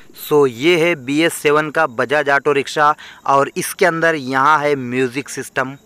ये है BS7 का बजाज ऑटो रिक्शा और इसके अंदर यहाँ है म्यूज़िक सिस्टम।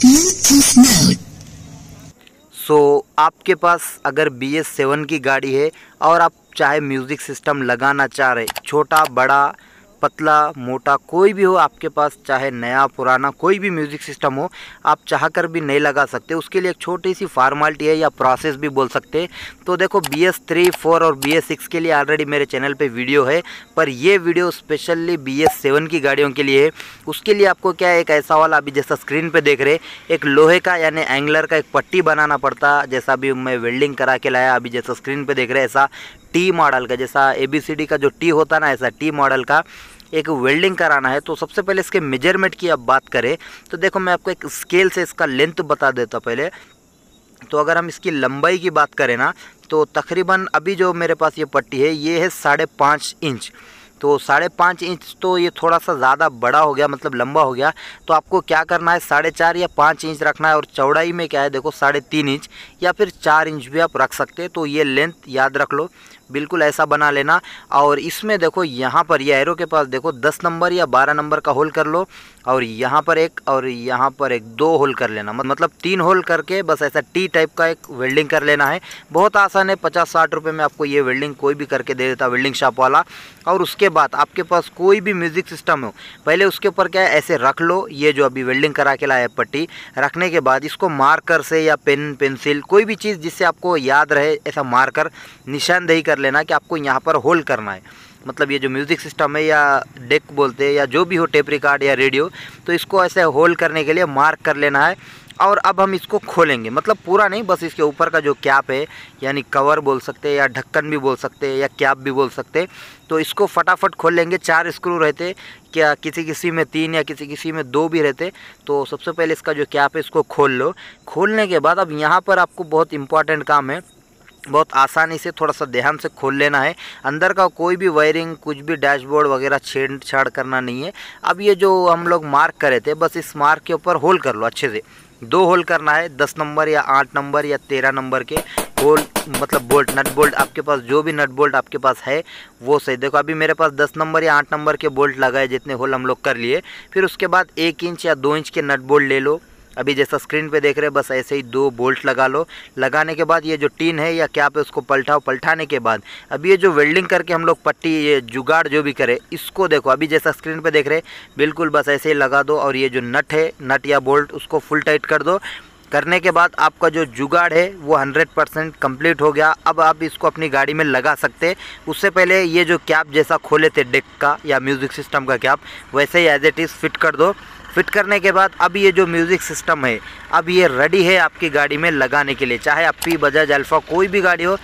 आपके पास अगर BS7 की गाड़ी है और आप चाहे म्यूज़िक सिस्टम लगाना चाह रहे, छोटा बड़ा पतला मोटा कोई भी हो आपके पास, चाहे नया पुराना कोई भी म्यूज़िक सिस्टम हो, आप चाहकर भी नहीं लगा सकते। उसके लिए एक छोटी सी फॉर्मेलिटी है या प्रोसेस भी बोल सकते। तो देखो BS3, 4 और BS6 के लिए ऑलरेडी मेरे चैनल पे वीडियो है, पर ये वीडियो स्पेशली BS7 की गाड़ियों के लिए है। उसके लिए आपको क्या है, एक ऐसा वाला अभी जैसा स्क्रीन पर देख रहे, एक लोहे का यानी एंगलर का एक पट्टी बनाना पड़ता, जैसा अभी मैं वेल्डिंग करा के लाया, अभी जैसा स्क्रीन पे देख रहे ऐसा टी मॉडल का, जैसा ABCD का जो टी होता ना, ऐसा टी मॉडल का एक वेल्डिंग कराना है। तो सबसे पहले इसके मेजरमेंट की अब बात करें तो देखो मैं आपको एक स्केल से इसका लेंथ बता देता पहले। तो अगर हम इसकी लंबाई की बात करें ना, तो तकरीबन अभी जो मेरे पास ये पट्टी है ये है 5.5 इंच। तो 5.5 इंच तो ये थोड़ा सा ज़्यादा बड़ा हो गया, मतलब लंबा हो गया। तो आपको क्या करना है, 4.5 या 5 इंच रखना है। और चौड़ाई में क्या है देखो 3.5 इंच या फिर 4 इंच भी आप रख सकते हैं। तो ये लेंथ याद रख लो, बिल्कुल ऐसा बना लेना। और इसमें देखो यहाँ पर ये एरो के पास देखो 10 नंबर या 12 नंबर का होल कर लो, और यहाँ पर एक और यहाँ पर एक 2 होल कर लेना, मतलब 3 होल करके बस ऐसा टी टाइप का एक वेल्डिंग कर लेना है। बहुत आसान है, 50-60 रुपये में आपको ये वेल्डिंग कोई भी करके दे देता वेल्डिंग शॉप वाला। और उसके बाद आपके पास कोई भी म्यूज़िक सिस्टम हो, पहले उसके ऊपर क्या है ऐसे रख लो, ये जो अभी वेल्डिंग करा के लाया है पट्टी, रखने के बाद इसको मार्कर से या पेन पेंसिल कोई भी चीज़ जिससे आपको याद रहे, ऐसा मार्कर निशानदेही कर लेना कि आपको यहाँ पर होल करना है। मतलब ये जो म्यूज़िक सिस्टम है या डेक बोलते हैं या जो भी हो, टेप रिकॉर्ड या रेडियो, तो इसको ऐसे होल करने के लिए मार्क कर लेना है। और अब हम इसको खोलेंगे, मतलब पूरा नहीं, बस इसके ऊपर का जो कैप है यानी कवर बोल सकते हैं या ढक्कन भी बोल सकते हैं या कैप भी बोल सकते हैं। तो इसको फटाफट खोल लेंगे। 4 स्क्रू रहते, क्या किसी किसी में 3 या किसी किसी में 2 भी रहते। तो सबसे पहले इसका जो कैप है इसको खोल लो। खोलने के बाद अब यहाँ पर आपको बहुत इंपॉर्टेंट काम है, बहुत आसानी से थोड़ा सा ध्यान से खोल लेना है। अंदर का कोई भी वायरिंग कुछ भी डैशबोर्ड वगैरह छेड़छाड़ करना नहीं है। अब ये जो हम लोग मार्क करे थे, बस इस मार्क के ऊपर होल कर लो अच्छे से। 2 होल करना है, 10 नंबर या 8 नंबर या 13 नंबर के होल, मतलब बोल्ट नट बोल्ट आपके पास जो भी नट बोल्ट आपके पास है वो सही। देखो अभी मेरे पास 10 नंबर या 8 नंबर के बोल्ट लगाए, जितने होल हम लोग कर लिए। फिर उसके बाद 1 इंच या 2 इंच के नट बोल्ट ले लो। अभी जैसा स्क्रीन पे देख रहे हैं बस ऐसे ही 2 बोल्ट लगा लो। लगाने के बाद ये जो टीन है या कैप है उसको पलटाओ। पलटाने के बाद अभी ये जो वेल्डिंग करके हम लोग पट्टी ये जुगाड़ जो भी करे, इसको देखो अभी जैसा स्क्रीन पे देख रहे हैं बिल्कुल बस ऐसे ही लगा दो। और ये जो नट है, नट या बोल्ट, उसको फुल टाइट कर दो। करने के बाद आपका जो जुगाड़ है वो 100% कंप्लीट हो गया। अब आप इसको अपनी गाड़ी में लगा सकते हैं। उससे पहले ये जो कैप जैसा खोले थे डेक का या म्यूज़िक सिस्टम का कैप, वैसे ही एज इट इज़ फिट कर दो। फिट करने के बाद अब ये जो म्यूज़िक सिस्टम है अब ये रेडी है आपकी गाड़ी में लगाने के लिए। चाहे आपकी बजाज अल्फा कोई भी गाड़ी हो,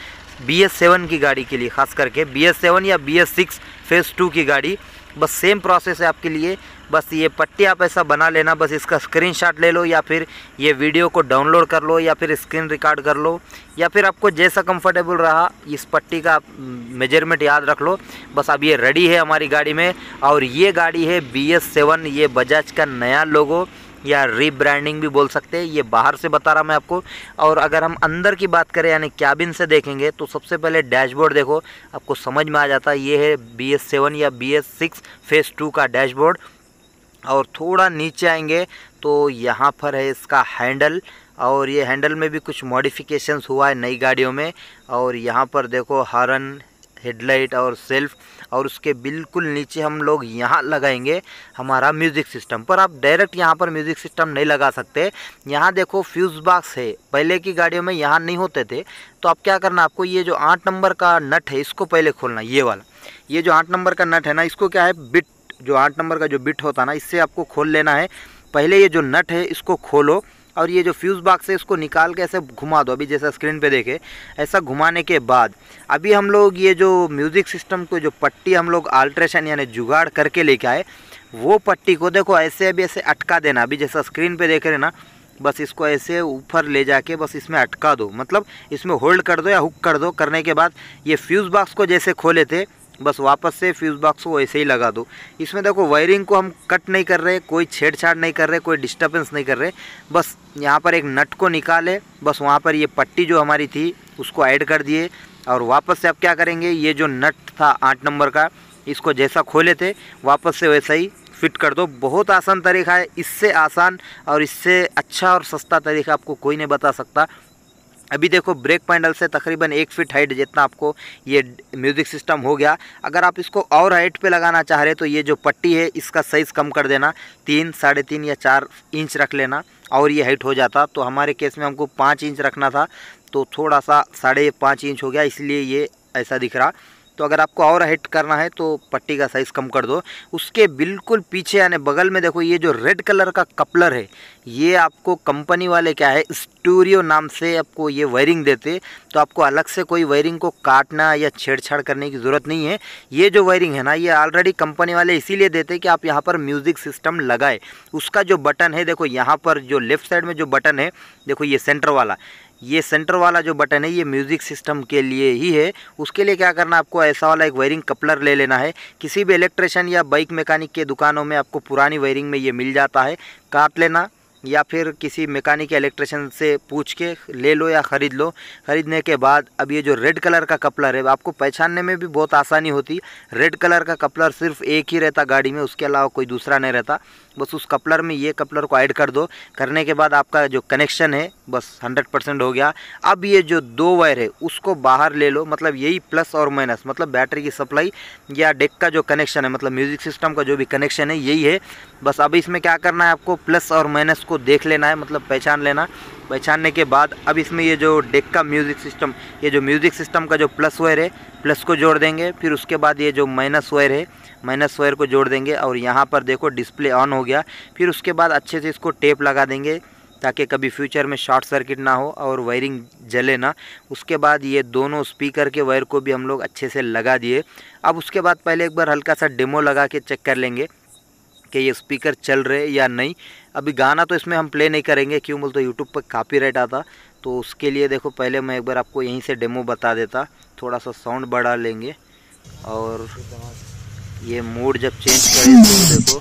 BS7 की गाड़ी के लिए खास करके BS7 या BS6 फेज़ 2 की गाड़ी, बस सेम प्रोसेस है आपके लिए। बस ये पट्टी आप ऐसा बना लेना, बस इसका स्क्रीनशॉट ले लो या फिर ये वीडियो को डाउनलोड कर लो या फिर स्क्रीन रिकॉर्ड कर लो, या फिर आपको जैसा कंफर्टेबल रहा इस पट्टी का मेजरमेंट याद रख लो। बस अब ये रेडी है हमारी गाड़ी में। और ये गाड़ी है BS7, ये बजाज का नया लोगो या रीब्रांडिंग भी बोल सकते हैं। ये बाहर से बता रहा मैं आपको। और अगर हम अंदर की बात करें यानी कैबिन से देखेंगे, तो सबसे पहले डैशबोर्ड देखो, आपको समझ में आ जाता है ये है BS7 या BS6 फेज़ 2 का डैशबोर्ड। और थोड़ा नीचे आएंगे तो यहाँ पर है इसका हैंडल, और ये हैंडल में भी कुछ मॉडिफिकेशंस हुआ है नई गाड़ियों में। और यहाँ पर देखो हॉर्न, हेडलाइट और सेल्फ। और उसके बिल्कुल नीचे हम लोग यहाँ लगाएंगे हमारा म्यूज़िक सिस्टम। पर आप डायरेक्ट यहाँ पर म्यूज़िक सिस्टम नहीं लगा सकते। यहाँ देखो फ्यूज़ बॉक्स है, पहले की गाड़ियों में यहाँ नहीं होते थे। तो आप क्या करना, आपको ये जो 8 नंबर का नट है इसको पहले खोलना, ये वाला। ये जो 8 नंबर का नट है ना, इसको क्या है बिट, जो 8 नंबर का जो बिट होता है ना, इससे आपको खोल लेना है। पहले ये जो नट है इसको खोलो, और ये जो फ्यूज़ बॉक्स है इसको निकाल के ऐसे घुमा दो। अभी जैसा स्क्रीन पे देखे ऐसा घुमाने के बाद अभी हम लोग ये जो म्यूज़िक सिस्टम को जो पट्टी हम लोग अल्ट्रेशन यानी जुगाड़ करके लेके आए, वो पट्टी को देखो ऐसे अभी ऐसे अटका देना। अभी जैसा स्क्रीन पे देख रहे हैं ना, बस इसको ऐसे ऊपर ले जाके बस इसमें अटका दो, मतलब इसमें होल्ड कर दो या हुक कर दो। करने के बाद ये फ्यूज़ बॉक्स को जैसे खोले थे बस वापस से फ्यूज़ बॉक्स को ऐसे ही लगा दो। इसमें देखो वायरिंग को हम कट नहीं कर रहे, कोई छेड़छाड़ नहीं कर रहे, कोई डिस्टर्बेंस नहीं कर रहे। बस यहाँ पर एक नट को निकाले, बस वहाँ पर ये पट्टी जो हमारी थी उसको ऐड कर दिए। और वापस से आप क्या करेंगे, ये जो नट था 8 नंबर का इसको जैसा खोले थे वापस से वैसा ही फिट कर दो। बहुत आसान तरीका है, इससे आसान और इससे अच्छा और सस्ता तरीका आपको कोई नहीं बता सकता। अभी देखो ब्रेक पैडल से तकरीबन 1 फीट हाइट जितना आपको ये म्यूज़िक सिस्टम हो गया। अगर आप इसको और हाइट पे लगाना चाह रहे तो ये जो पट्टी है इसका साइज़ कम कर देना, 3, 3.5 या 4 इंच रख लेना और ये हाइट हो जाता। तो हमारे केस में हमको 5 इंच रखना था तो थोड़ा सा 5.5 इंच हो गया, इसलिए ये ऐसा दिख रहा। तो अगर आपको और हाइट करना है तो पट्टी का साइज़ कम कर दो। उसके बिल्कुल पीछे यानी बगल में देखो ये जो रेड कलर का कपलर है, ये आपको कंपनी वाले क्या है स्टूडियो नाम से आपको ये वायरिंग देते। तो आपको अलग से कोई वायरिंग को काटना या छेड़छाड़ करने की ज़रूरत नहीं है। ये जो वायरिंग है ना, ये ऑलरेडी कंपनी वाले इसीलिए देते कि आप यहाँ पर म्यूज़िक सिस्टम लगाए। उसका जो बटन है देखो, यहाँ पर जो लेफ़्ट साइड में जो बटन है देखो, ये सेंटर वाला जो बटन है ये म्यूज़िक सिस्टम के लिए ही है। उसके लिए क्या करना, आपको ऐसा वाला एक वायरिंग कपलर ले लेना है। किसी भी इलेक्ट्रिशियन या बाइक मैकेनिक के दुकानों में आपको पुरानी वायरिंग में ये मिल जाता है, काट लेना या फिर किसी मैकेनिक या इलेक्ट्रिशियन से पूछ के ले लो या ख़रीद लो। ख़रीदने के बाद अब ये जो रेड कलर का कपलर है आपको पहचानने में भी बहुत आसानी होती। रेड कलर का कपलर सिर्फ एक ही रहता गाड़ी में, उसके अलावा कोई दूसरा नहीं रहता। बस उस कपलर में ये कपलर को ऐड कर दो। करने के बाद आपका जो कनेक्शन है बस 100% हो गया। अब ये जो 2 वायर है उसको बाहर ले लो, मतलब यही प्लस और माइनस, मतलब बैटरी की सप्लाई या डेक का जो कनेक्शन है, मतलब म्यूज़िक सिस्टम का जो भी कनेक्शन है यही है। बस अब इसमें क्या करना है, आपको प्लस और माइनस को देख लेना है, मतलब पहचान लेना। पहचानने के बाद अब इसमें ये जो डेक का म्यूज़िक सिस्टम, ये जो म्यूज़िक सिस्टम का जो प्लस वायर है प्लस को जोड़ देंगे। फिर उसके बाद ये जो माइनस वायर है माइनस वायर को जोड़ देंगे और यहाँ पर देखो डिस्प्ले ऑन हो गया। फिर उसके बाद अच्छे से इसको टेप लगा देंगे ताकि कभी फ्यूचर में शॉर्ट सर्किट ना हो और वायरिंग जले ना। उसके बाद ये दोनों स्पीकर के वायर को भी हम लोग अच्छे से लगा दिए। अब उसके बाद पहले एक बार हल्का सा डेमो लगा के चेक कर लेंगे कि ये स्पीकर चल रहे या नहीं। अभी गाना तो इसमें हम प्ले नहीं करेंगे, क्यों बोल तो यूट्यूब पर कॉपीराइट आता। तो उसके लिए देखो पहले मैं एक बार आपको यहीं से डेमो बता देता। थोड़ा सा साउंड बढ़ा लेंगे और ये मोड जब चेंज करें तो देखो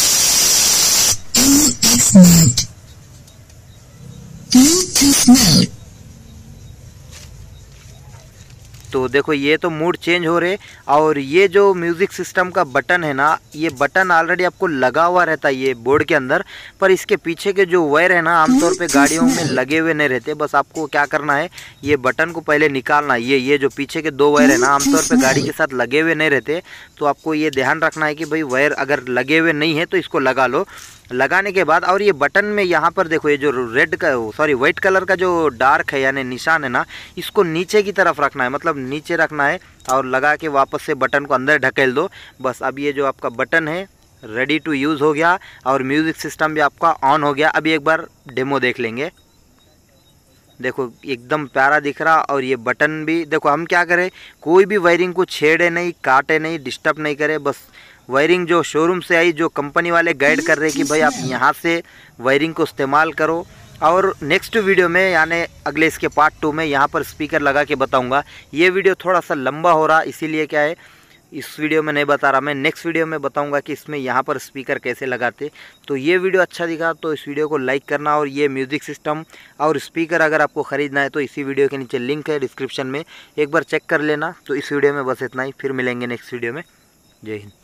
तो देखो ये तो मूड चेंज हो रहे। और ये जो म्यूज़िक सिस्टम का बटन है ना, ये बटन ऑलरेडी आपको लगा हुआ रहता है ये बोर्ड के अंदर, पर इसके पीछे के जो वायर है ना आमतौर पे गाड़ियों में लगे हुए नहीं रहते। बस आपको क्या करना है, ये बटन को पहले निकालना। ये जो पीछे के 2 वायर है ना आमतौर पे गाड़ी के साथ लगे हुए नहीं रहते। तो आपको ये ध्यान रखना है कि भाई वायर अगर लगे हुए नहीं है तो इसको लगा लो। लगाने के बाद और ये बटन में यहाँ पर देखो ये जो वाइट कलर का जो डार्क है यानी निशान है ना, इसको नीचे की तरफ रखना है, मतलब नीचे रखना है और लगा के वापस से बटन को अंदर ढकेल दो। बस अब ये जो आपका बटन है रेडी टू यूज़ हो गया और म्यूज़िक सिस्टम भी आपका ऑन हो गया। अभी एक बार डेमो देख लेंगे। देखो एकदम प्यारा दिख रहा। और ये बटन भी देखो, हम क्या करें, कोई भी वायरिंग को छेड़े नहीं, काटे नहीं, डिस्टर्ब नहीं करे। बस वायरिंग जो शोरूम से आई, जो कंपनी वाले गाइड कर रहे कि भाई आप यहाँ से वायरिंग को इस्तेमाल करो। और नेक्स्ट वीडियो में यानी अगले इसके पार्ट 2 में यहाँ पर स्पीकर लगा के बताऊँगा। ये वीडियो थोड़ा सा लंबा हो रहा, इसीलिए क्या है इस वीडियो में नहीं बता रहा। मैं नेक्स्ट वीडियो में बताऊंगा कि इसमें यहाँ पर स्पीकर कैसे लगाते। तो ये वीडियो अच्छा दिखा तो इस वीडियो को लाइक करना। और ये म्यूज़िक सिस्टम और स्पीकर अगर आपको ख़रीदना है तो इसी वीडियो के नीचे लिंक है डिस्क्रिप्शन में, एक बार चेक कर लेना। तो इस वीडियो में बस इतना ही, फिर मिलेंगे नेक्स्ट वीडियो में। जय हिंद।